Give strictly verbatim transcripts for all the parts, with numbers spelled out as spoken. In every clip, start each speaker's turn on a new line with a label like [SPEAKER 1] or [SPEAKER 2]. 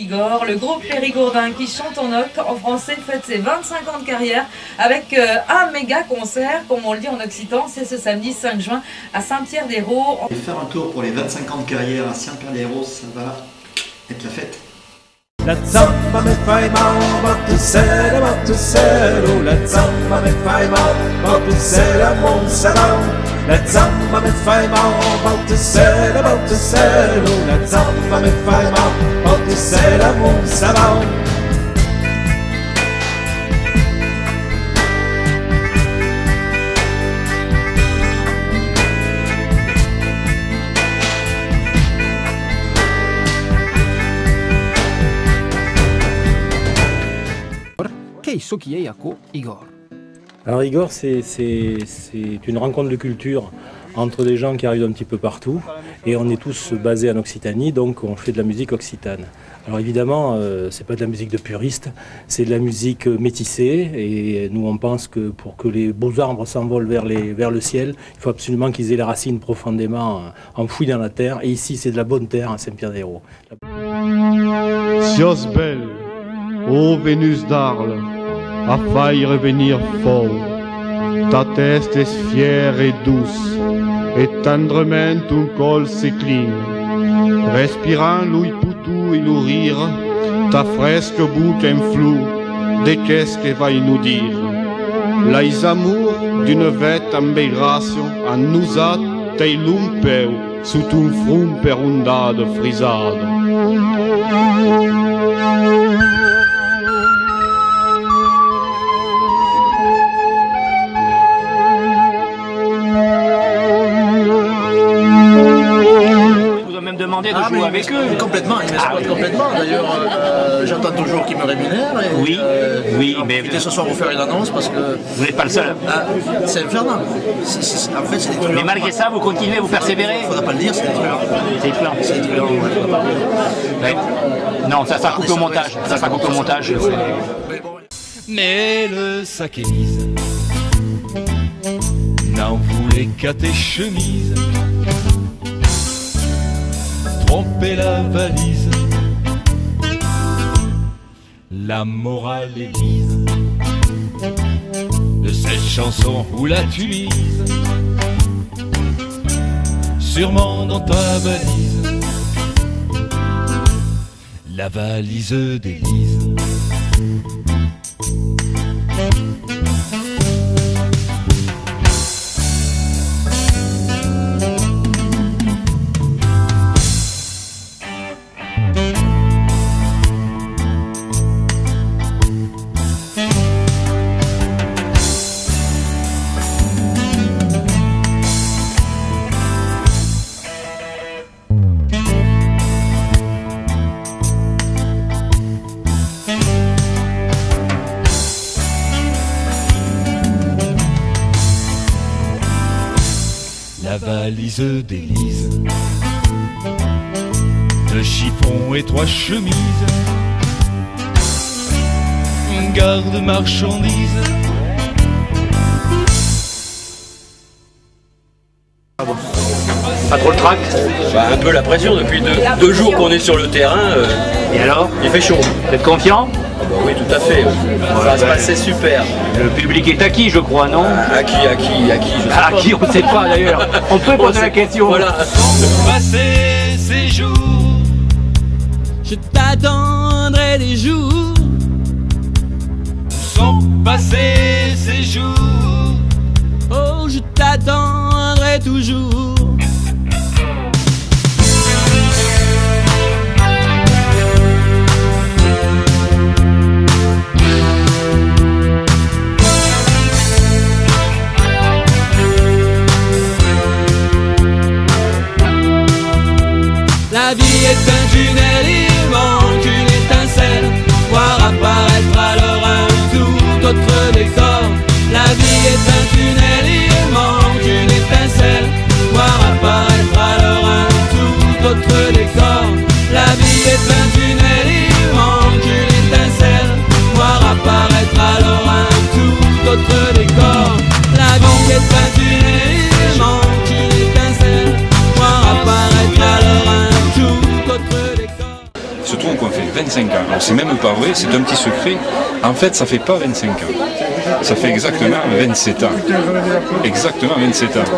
[SPEAKER 1] Igor, le groupe Périgourdin qui chante en ocre en français fête ses vingt-cinq ans de carrière avec euh, un méga concert, comme on le dit en occitan, c'est ce samedi cinq juin à Saint-Pierre-des-Hérault.
[SPEAKER 2] Et faire un tour pour les vingt-cinq ans de carrière à Saint-Pierre-des-Hérault, ça va être la fête.
[SPEAKER 3] La zampa me fai mal, Botticella, Botticella, la zampa me fai mal, Botticella, Monsalon. La zampa me fai mal, Botticella, Botticella, la zampa me fai mal, Botticella, Monsalon.
[SPEAKER 4] Igor.
[SPEAKER 5] Alors Igor, c'est une rencontre de culture entre des gens qui arrivent d'un petit peu partout et on est tous basés en Occitanie, donc on fait de la musique occitane. Alors évidemment, euh, c'est pas de la musique de puriste, c'est de la musique métissée et nous on pense que pour que les beaux arbres s'envolent vers, vers le ciel, il faut absolument qu'ils aient les racines profondément enfouies dans la terre et ici c'est de la bonne terre à Saint-Pierre-des-Hérault.
[SPEAKER 6] Cios belle, ô Vénus d'Arles, a failli revenir fort. Ta tête est fière et douce, et tendrement ton col s'incline. Respirant l'ouïe poutou et le rire, ta fresque boucle en flou, de qu'est-ce qu'elle va nous dire. Les amours d'une vête embellation, en nous a tei lumpeu, sous ton front perondade frisade.
[SPEAKER 4] Demander de
[SPEAKER 7] ah,
[SPEAKER 4] jouer avec eux.
[SPEAKER 7] Complètement, ils m'exploitent ah, complètement. D'ailleurs, euh, j'attends toujours qu'ils me rémunèrent. Et,
[SPEAKER 4] oui, euh, oui, mais.
[SPEAKER 7] Profiter ce soir pour faire une annonce parce que.
[SPEAKER 4] Vous n'êtes pas le seul.
[SPEAKER 7] Ah, c'est infernal. En fait, c'est des trucs.
[SPEAKER 4] Mais malgré ça, vous continuez, vous persévérez.
[SPEAKER 7] Il ne faudra pas le dire, c'est des trucs.
[SPEAKER 4] C'est des trucs.
[SPEAKER 7] C'est des trucs.
[SPEAKER 4] Ouais. Non, ça, ça coupe au montage. Ça, ça coupe au montage.
[SPEAKER 3] Mais le sac Élise n'en voulait qu'à tes chemises. Tromper la valise, la morale est mise de cette chanson où la tu mises, sûrement dans ta valise, la valise d'Élise. La valise d'Élise, deux chiffons et trois chemises, une garde marchandise.
[SPEAKER 8] Pas trop le trac? Bah, un peu la pression depuis deux, deux jours qu'on est sur le terrain. Euh,
[SPEAKER 4] et alors?
[SPEAKER 8] Il fait chaud.
[SPEAKER 4] Vous êtes confiant?
[SPEAKER 8] Ah bah oui, tout à fait. Ça va se passer super.
[SPEAKER 4] Le public est acquis, je crois, non?
[SPEAKER 8] Acquis, acquis, acquis. Je sais
[SPEAKER 4] ah, acquis, on ne sait pas d'ailleurs. On peut poser la question.
[SPEAKER 8] Voilà.
[SPEAKER 3] Passer ces jours, je t'attendrai des jours. Sans passer ces jours, oh, je t'attendrai toujours. La vie est un tunnel, il manque une étincelle, voir apparaître alors un tout autre décor. La vie est un tunnel, il manque une étincelle, voir
[SPEAKER 9] Il se trouve qu'on fait vingt-cinq ans. Alors c'est même pas vrai, c'est un petit secret. En fait, ça fait pas vingt-cinq ans. Ça fait exactement vingt-sept ans. Exactement vingt-sept ans.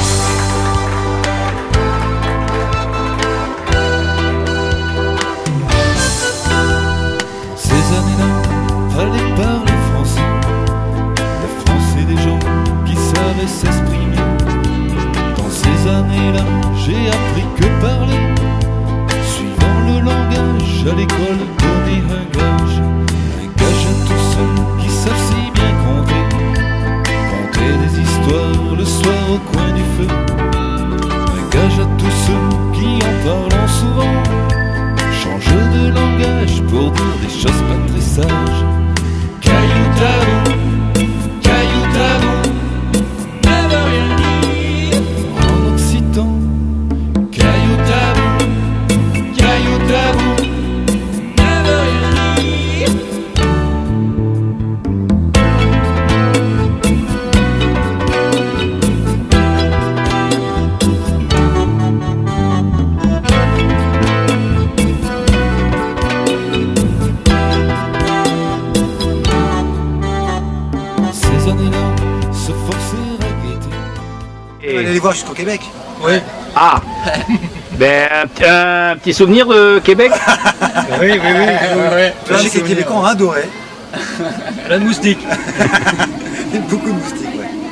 [SPEAKER 3] Ces années-là, fallait parler français. Le français des gens qui savaient s'exprimer. Dans ces années-là, j'ai appris que parler. Suivant le langage, à l'école, donner un gage. Un gage à tous ceux qui savent si bien compter. Conter des histoires le soir au coin du feu. Un gage à tous ceux qui en parlent souvent. Change de langage pour dire des choses pas très sages. Caillou tabou, caillou tabou, ne veut rien dire. En occitan, caillou tabou, caillou tabou, ne veut rien dire. Ces années-là, se forcer à guetter.
[SPEAKER 10] Allez les voir jusqu'au Québec.
[SPEAKER 4] Oui. Ah ben, un, petit- un petit souvenir de Québec.
[SPEAKER 10] Oui, oui, oui. Je sais que les Québécois ont adoré.
[SPEAKER 5] La moustique.
[SPEAKER 10] Beaucoup de moustiques, ouais.